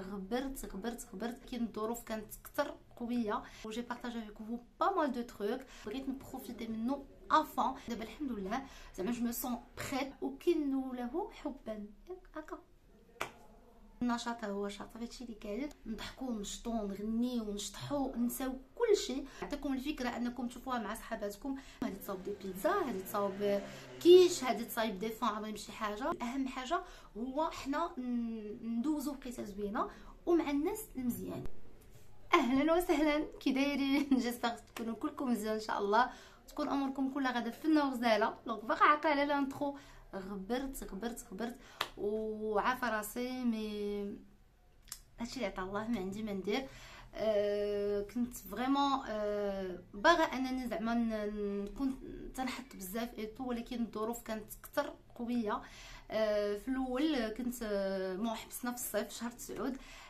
غبرت كاين الظروف كانت اكثر قويه وجي بارطاجي افيك فو با مال دو تروك بغيت نبروفيتي منه افون. دابا الحمد لله زعما جو مو سون بريت وكنو له حبا هكا. النشاط هو شاطر هادشي اللي كاين، نضحكوا ونشطوا نغنيو ونشطحوا نساو كلشي. نعطيكم الفكره انكم تشوفوها مع صحاباتكم، هذه تصاوب دي بيتزا، هذه تصاوب كيش، هذه تصايب دي فون عظيم شي حاجه. اهم حاجه هو حنا ندوزو بقصه زوينه ومع الناس المزيان. اهلا وسهلا، كي دايرين؟ جيسبر تكونوا كلكم مزيان ان شاء الله، تكون اموركم كلها غادا في النغزاله. دونك باقا عاقله على لانترو، غبرت وعافى راسي، مي هادشي اللي عطا الله، ما عندي ما ندير. كنت فريمون باغا انني زعما نكون تنحط بزاف ايتو، ولكن الظروف كانت اكثر قويه. في الاول كنت حبسنا في الصيف شهر 9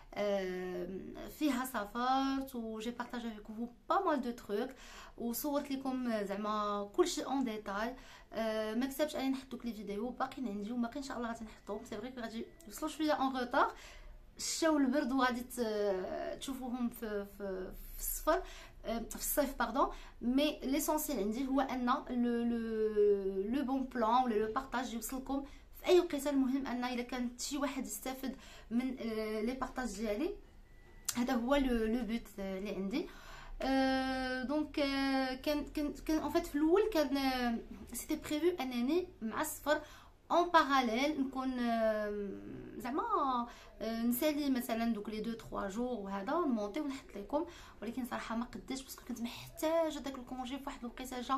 فيها سافرت وجي بارطاجي افيك فو با مال دو تروك وصورت لكم زعما كلشي اون ديتاي. ما كتبتش اني نحط دوك لي فيديو، باقيين عندي وباقي ان شاء الله غادي نحطهم. سي فري غادي يوصلوا شويه اون روتار، الشتا والبرد وغادي تشوفوهم في الصفر في الصيف باردون. مي ليسونسيال عندي هو ان لو بون بلان ولا لو بارطاج يوصلكم في اي وقيته. المهم ان الا كان شي واحد يستافد من لي بارطاج ديالي، هذا هو لو بوت اللي عندي. دونك كان ان فيت في الاول كان سيتي بريفو انني مع الصفر اون باراليل نكون زعما نسالي مثلا دوك لي 2 3 جور وهذا نمونطي ونحط لكم، ولكن صراحه ما قديتش باسكو كنت محتاجه داك الكونجي في واحد الوقيته جا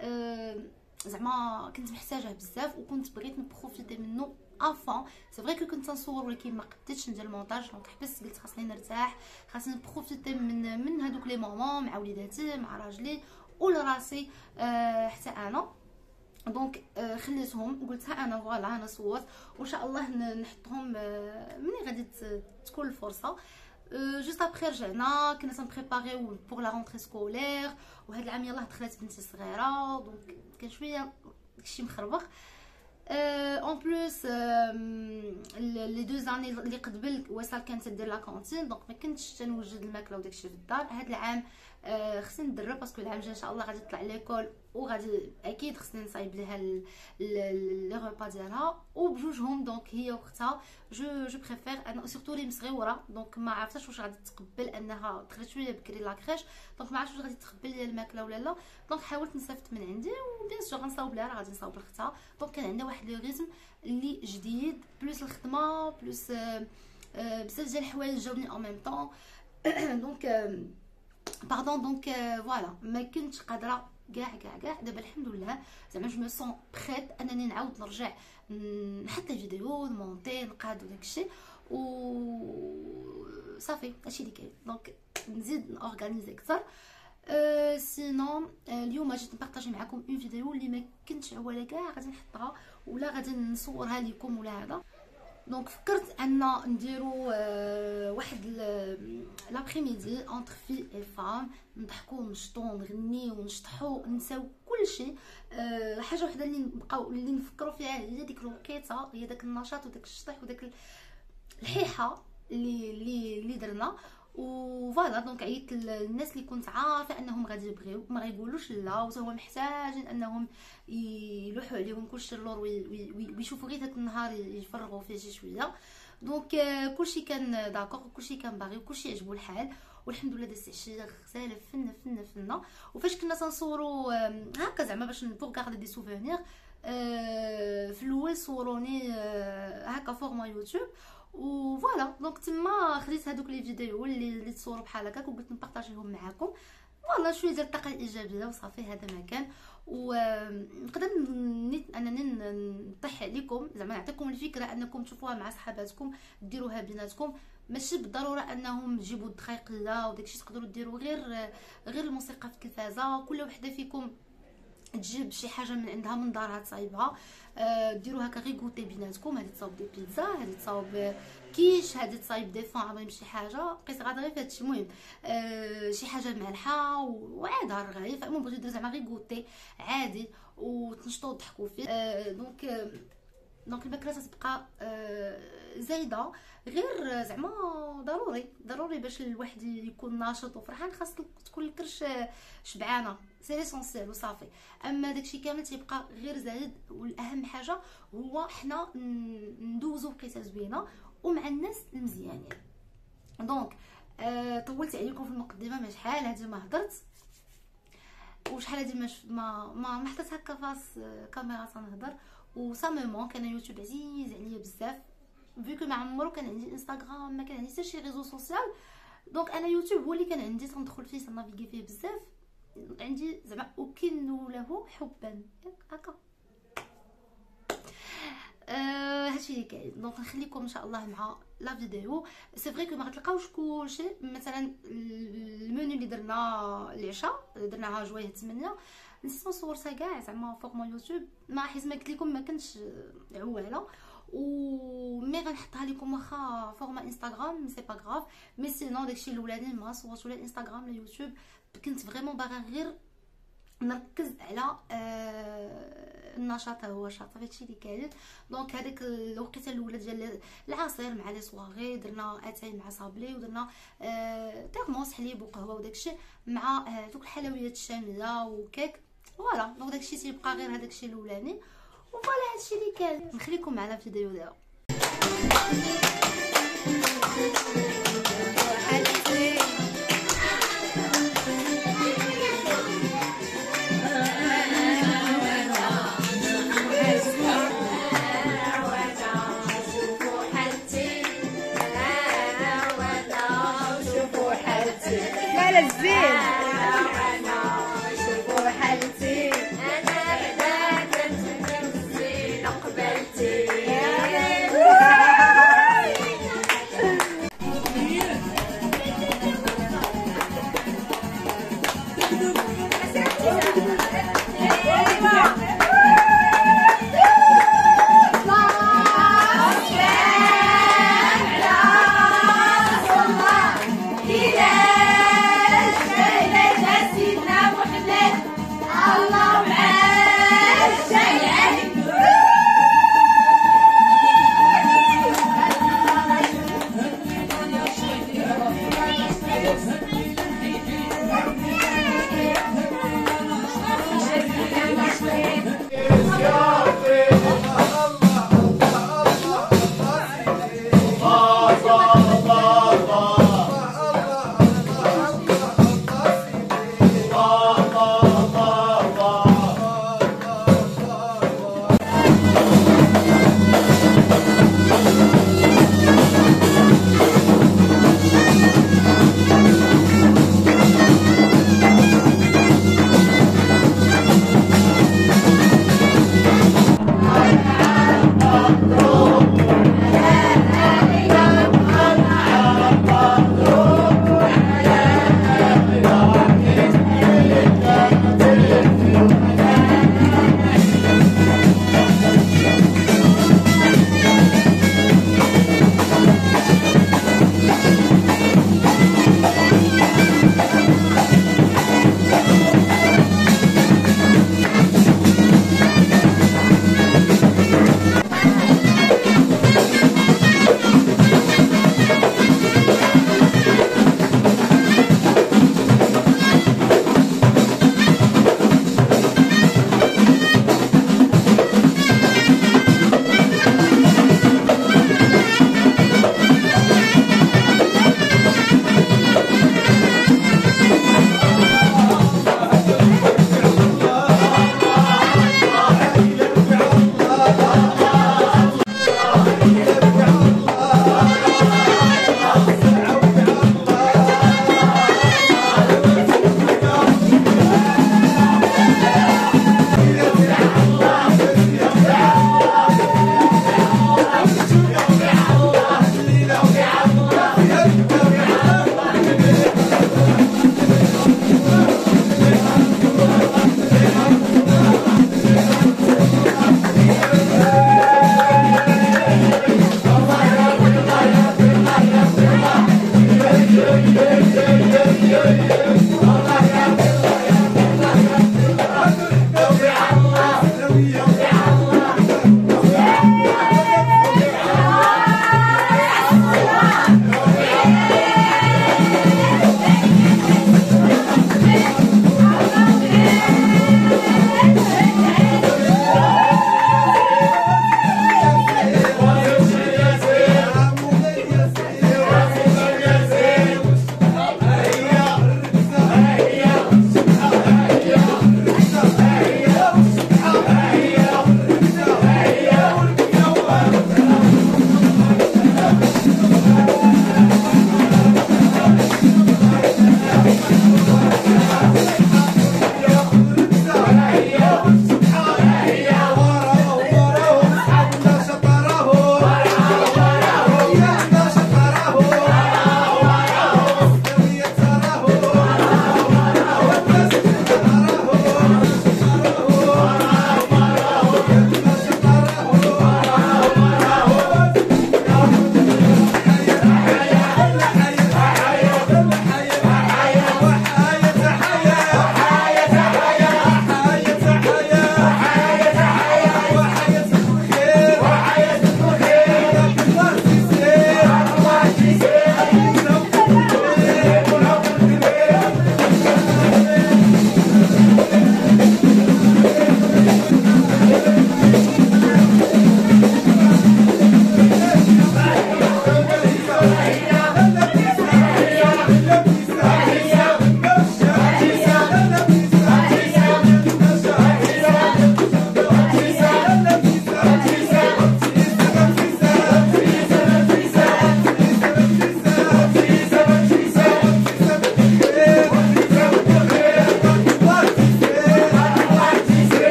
زعما كنت محتاجه بزاف وكنت بغيت نبروفيتي منه افون. سي فري كنت نصور ولكن ما قديتش ندير المونتاج، دونك حبست قلت خاصني نرتاح، خاصني نبروفيتي من هذوك لي مومون مع وليداتي مع راجلي ولراسي حتى انا. دونك خليتهم قلت ها انا فوالا انا صورت وان شاء الله نحطهم مني غادي تكون الفرصه. جوست ابخي رجعنا كنا تنبريباريو بوغ لا رونتري سكولير، وهاد العام يلاه دخلت بنتي صغيره دونك كان شويه داكشي مخربق. اون بلوس لي دو زاني اللي قبل وصل كانت تدير لا كونتين، دونك ما كنتش تنوجد الماكله وداكشي في الدار. هاد العام خصني ندرب باسكو العام الجاي ان شاء الله غادي تطلع ليكول وغادي اكيد خصني نصايب ليها لي ريبا ديالها وبجوجهم. دونك هي وقتها جو بريفير انا سورتو لي مصغيوره، دونك ما عرفتش واش غادي تقبل انها دخلت شويه بكري لاكريش، دونك ما عرفتش واش غادي تقبل ليا الماكله ولا لا. دونك حاولت نصيفط من عندي وبيان سور غنصاوب لها، راه غادي نصاوب لختها. دونك كان عندنا واحد لو ريزم اللي جديد بلوس الخدمه بلوس بزاف ديال الحوايج جاوني اون ميم طون. دونك باردون دونك فوالا ما كنتش قادره كاع. دابا الحمد لله زعما جو مو سون بريت انني نعاود نرجع نحط لي فيديو نمونطي نقاد وداكشي و صافي هادشي اللي كاين. دونك نزيد نورغانيزي اكثر. سينون اليوم جيت نبارطاجي معكم اون فيديو اللي ما كنتش عواله كاع غادي نحطها ولا غادي نصورها لكم ولا هذا. دونك فكرت ان نديرو واحد لابريميدي اونتر في اي فام، نضحكوا ونشطوا نغنيو ونشطحوا نساو كلشي. حاجه وحده اللي نبقاو اللي نفكروا فيها هي ديك الوقيته، هي داك النشاط وداك الشطيح وداك الحيحه اللي درنا وفوالا. دونك عيطت للناس اللي كنت عارفه انهم غادي يبغيو ما غايقولوش لا، وهما محتاجين انهم يلوحوا عليهم كلشي اللور ويشوفوا غير داك النهار يفرغوا فيه شي شويه. دونك كلشي كان داكوغ وكلشي كان باغي وكلشي عجبو الحال والحمد لله. دازت عشيه غزاله فنه. وفاش كنا تنصوروا هكا زعما باش بوغ غاردي دي سوفونير، في الاول صوروني هكا فورما يوتيوب وفوالا. دونك تما خديت هذوك لي فيديو اللي تصوروا بحال هكاك وقلت نبارطاجيهم معكم. فوالا شويه ديال الطاقه الايجابيه وصافي هذا ما كان. ونقدر انني نطيح عليكم زعما نعطيكم الفكره انكم تشوفوها مع صحاباتكم ديروها بيناتكم، ماشي بالضروره انهم تجيبوا الدقائق لا وداكشي. تقدروا ديروا غير الموسيقى في التلفازه، كل وحده فيكم تجيب شي حاجه من عندها من دارها تصايبها، ديروا هكا غير غوتي بيناتكم. هذه تصاوب دي بيتزا، هذه تصاوب كيش، هذه تصايب دي فون عظيم شي حاجه بقيت غادا غير فهادشي. المهم شي حاجه مالحه وعاد رغيف، المهم بغيتو ديروا زعما غير غوتي عادي وتنشطوا وتضحكوا فيه. دونك دونك البكره تبقى زايده، غير زعما ضروري باش الواحد يكون ناشط وفرحان خاص تكون الكرش شبعانه، سي ليسونسيال وصافي. اما داكشي كامل تيبقى غير زايد، والاهم حاجه هو حنا ندوزو وقيته زوينه ومع الناس المزيانين. دونك طولت عليكم في المقدمه، ما شحال هادي ما هضرت وشحال هادي ما حطيت هكا فاس كاميرا تنهضر وصاممون. كان يوتيوب عزيز عليا بزاف فيكو ما عمرو كان عندي انستغرام، ما كان عندي حتى شي ريزو سوسيال. دونك انا يوتيوب هو اللي كان عندي تندخل فيه تنافيغي فيه بزاف، عندي زعما اكن له حبا هكا. هادشي اللي كاين. دونك نخليكم ان شاء الله مع لا فيديو. سي فري كو ما غتلقاوش كلشي، مثلا المنيو اللي درنا العشاء درناها جوايه 8 نسيت نصورتها كاع زعما فوق مال يوتيوب، ما حيت ما قلت لكم ما كنتش عواله مي غنحطها لكم واخا فورما انستغرام سي با غراف. مي سينو داكشي الاولاني ما صورتش لا انستغرام لا يوتيوب، كنت فريمون باغا غير نركز على النشاط هو شاطر هادشي اللي كاين. دونك هذيك الوقيته الاولى ديال العصير مع لي سواغي درنا اتاي مع صابلي ودرنا تيرموس حليب وقهوه وداكشي مع دوك الحلويات الشاميه وكيك فوالا. دونك داكشي تيبقى غير هذاك الشيء الاولاني وفوالا هادشي اللي كاين. نخليكم معنا في الفيديو دابا.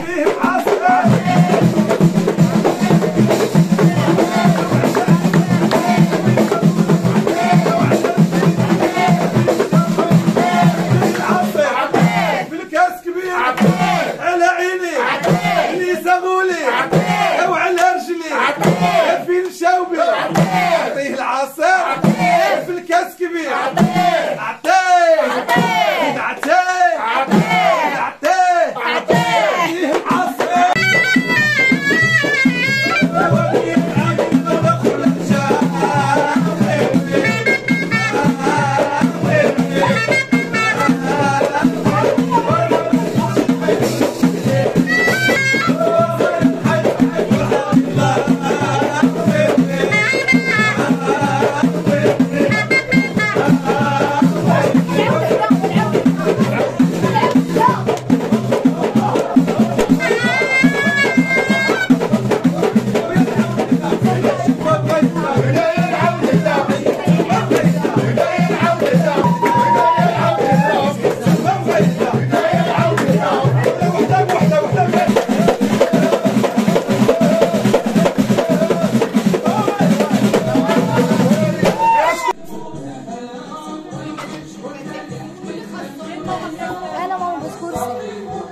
عطيه العصير في الكاس كبير عطيه عطيه عطيه عطيه العصير انا ماما بس كرسي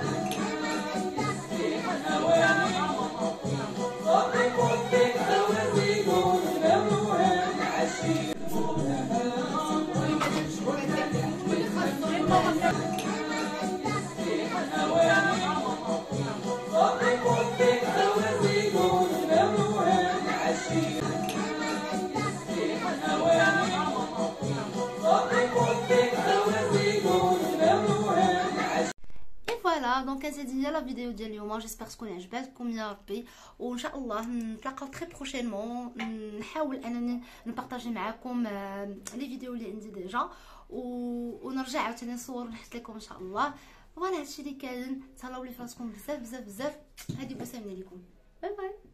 فوالا دونك هذه هي لا فيديو ديال اليوم. جيسبر تكون عجباتكم يا ربي، وان شاء الله نتلاقاو تري بروشينمون. نحاول انني نبارطاجي معكم لي فيديو اللي عندي ديجا، ونرجع عاوتاني نصور ونحط لكم ان شاء الله. فوالا هادشي اللي كاين. تهلاو لي فراسكم بزاف بزاف بزاف. هذه بوسه من عليكم. باي باي.